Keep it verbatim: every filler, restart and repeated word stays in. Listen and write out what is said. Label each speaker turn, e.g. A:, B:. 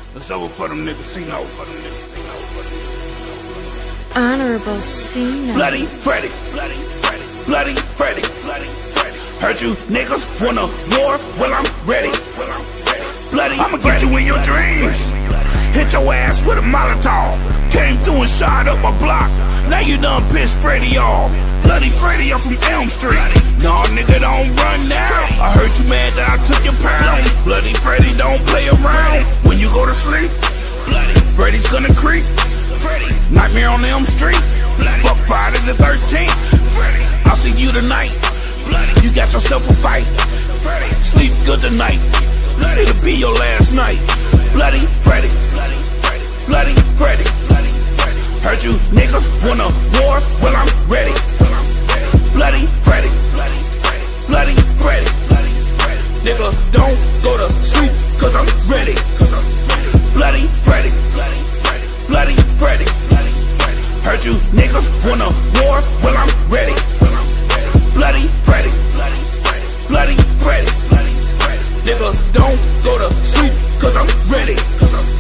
A: It's over for them niggas, see no, for them niggas, see no, for them niggas.
B: Honorable C.
A: Bloody Freddy, Bloody Freddy, Bloody Freddy, Bloody Freddy. Heard you niggas wanna war? Well, I'm ready. Well, I'm ready. Bloody I'ma get you in your dreams. Hit your ass with a Molotov. Came through and shot up my block. Now you done pissed Freddy off. Bloody Freddy, I'm from Elm Street. Nah, nigga, don't run now. I heard you mad that I took your pound. Bloody Freddy, don't play around. When you go to sleep, Bloody Freddy's gonna creep. Nightmare on Elm Street. Fuck Friday the thirteenth. I'll see you tonight. You got yourself a fight. Sleep good tonight. It'll be your last night. Bloody Freddy, Bloody Freddy. Heard you niggas wanna war? Well, I'm ready. Bloody Freddy, Bloody Freddy. Nigga, don't go to sleep, cause I'm ready. Bloody Freddy, Bloody Freddy. Heard you niggas wanna war? Well, I'm ready. Bloody Freddy, Bloody Freddy. Nigga, don't go to sleep, cause I'm ready.